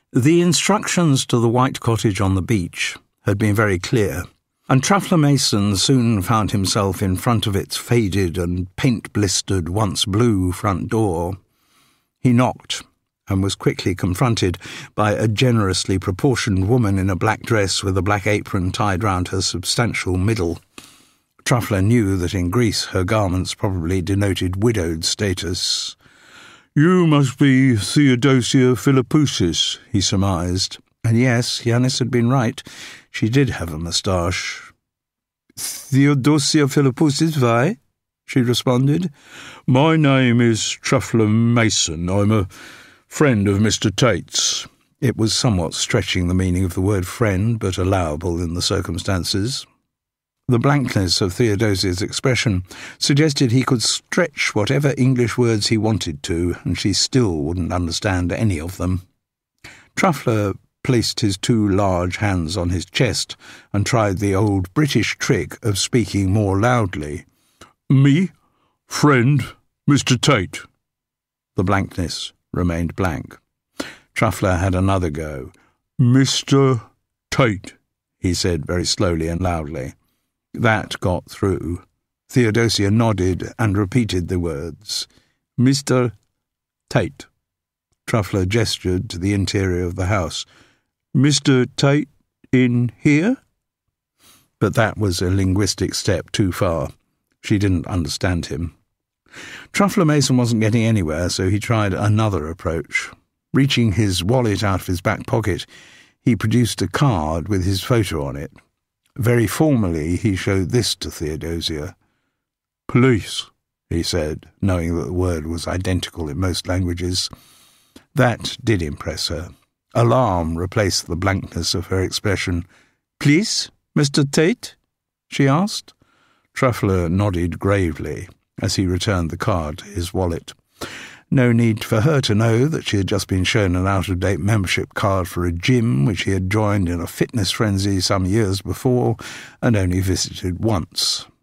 The instructions to the white cottage on the beach had been very clear, and Truffler Mason soon found himself in front of its faded and paint-blistered, once blue front door. He knocked, and was quickly confronted by a generously proportioned woman in a black dress with a black apron tied round her substantial middle. Truffler knew that in Greece her garments probably denoted widowed status. "You must be Theodosia Philippousis," he surmised. And yes, Yanis had been right. She did have a moustache. "Theodosia Philippousis, why?" she responded. "My name is Truffler Mason. I'm a friend of Mr. Tate's." It was somewhat stretching the meaning of the word friend, but allowable in the circumstances. The blankness of Theodosia's expression suggested he could stretch whatever English words he wanted to, and she still wouldn't understand any of them. Truffler placed his two large hands on his chest and tried the old British trick of speaking more loudly. "Me? Friend, Mr. Tate." The blankness remained blank. Truffler had another go. "Mr. Tate," he said very slowly and loudly. That got through. Theodosia nodded and repeated the words. "Mr. Tate." Truffler gestured to the interior of the house. "Mr. Tate in here?" But that was a linguistic step too far. She didn't understand him. Truffler Mason wasn't getting anywhere, so he tried another approach. Reaching his wallet out of his back pocket, he produced a card with his photo on it. Very formally, he showed this to Theodosia. "Police," he said, knowing that the word was identical in most languages. That did impress her. Alarm replaced the blankness of her expression. "Please, Mr. Tate?" she asked. Truffler nodded gravely as he returned the card to his wallet. No need for her to know that she had just been shown an out-of-date membership card for a gym which he had joined in a fitness frenzy some years before and only visited once.